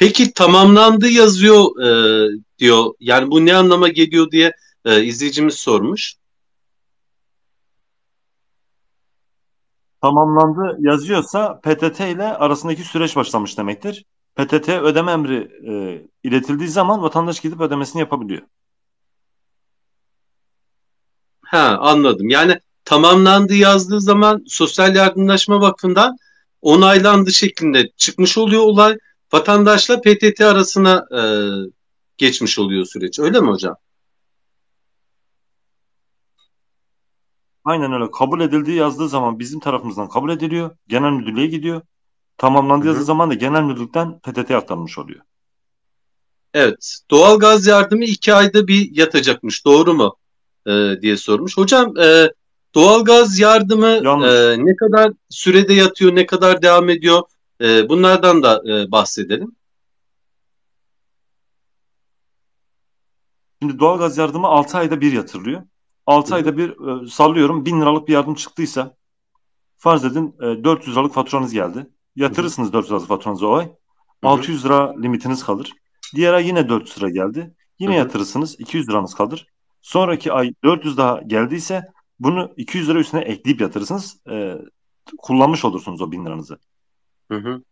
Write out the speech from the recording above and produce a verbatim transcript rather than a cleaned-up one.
Peki tamamlandı yazıyor e, diyor. Yani bu ne anlama geliyor diye e, izleyicimiz sormuş. Tamamlandı yazıyorsa P T T ile arasındaki süreç başlamış demektir. P T T ödeme emri e, iletildiği zaman vatandaş gidip ödemesini yapabiliyor. Ha, anladım. Yani tamamlandı yazdığı zaman Sosyal Yardımlaşma Vakfı'ndan onaylandı şeklinde çıkmış oluyor olay. Vatandaşla P T T arasına e, geçmiş oluyor süreç. Öyle mi hocam? Aynen öyle. Kabul edildiği yazdığı zaman bizim tarafımızdan kabul ediliyor. Genel müdürlüğe gidiyor. Hı Tamamlandığı yazdığı hı. zaman da genel müdürlükten P T T'ye aktarılmış oluyor. Evet. Doğal gaz yardımı iki ayda bir yatacakmış. Doğru mu? E, diye sormuş. Hocam e, doğalgaz yardımı Yanlış. e, ne kadar sürede yatıyor, ne kadar devam ediyor? E, bunlardan da e, bahsedelim. Şimdi doğalgaz yardımı altı ayda bir yatırılıyor. Hı altı hı, ayda bir e, sallıyorum bin liralık bir yardım çıktıysa farz edin e, dört yüz liralık faturanız geldi. hı hı, Yatırırsınız dört yüz liralık faturanızı o ay. hı hı, altı yüz lira limitiniz kalır. Diğer ay yine dört yüz lira geldi. hı Yine hı, yatırırsınız iki yüz liranız kalır. Sonraki ay dört yüz daha geldiyse bunu iki yüz lira üstüne ekleyip yatırırsınız. E, kullanmış olursunuz o bin liranızı. hı hı.